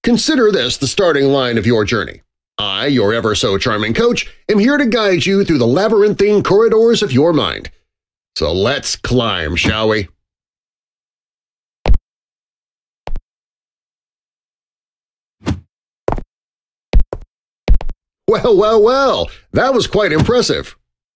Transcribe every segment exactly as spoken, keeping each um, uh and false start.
Consider this the starting line of your journey. I, your ever-so-charming coach, am here to guide you through the labyrinthine corridors of your mind. So let's climb, shall we? Well, well, well, that was quite impressive.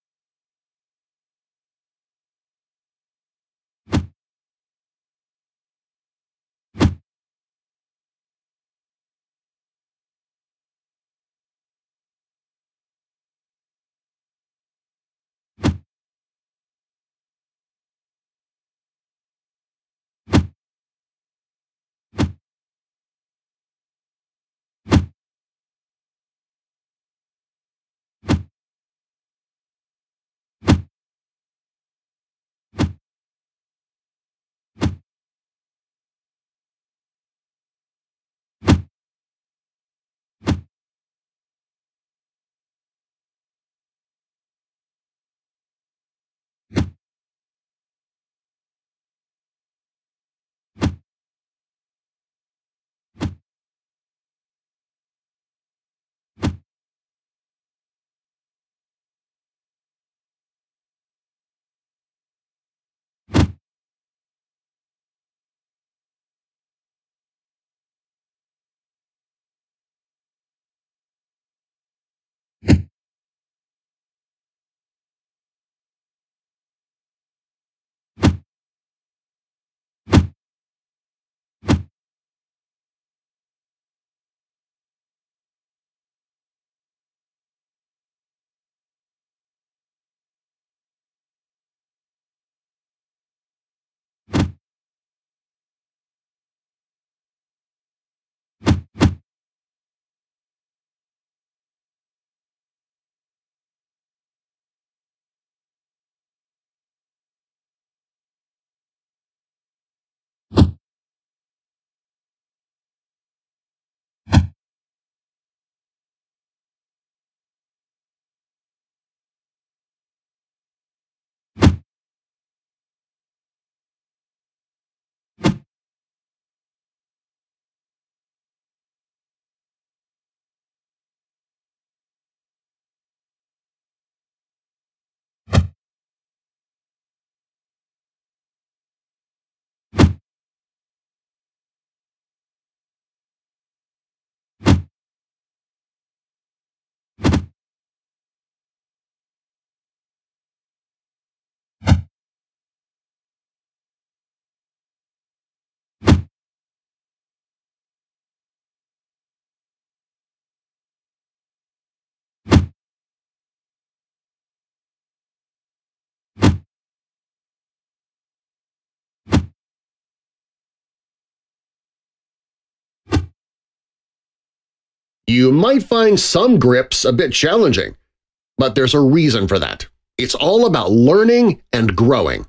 You might find some grips a bit challenging, but there's a reason for that. It's all about learning and growing.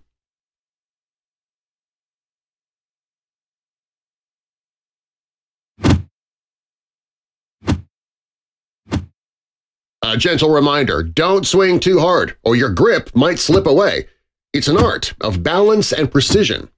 A gentle reminder, don't swing too hard or your grip might slip away. It's an art of balance and precision.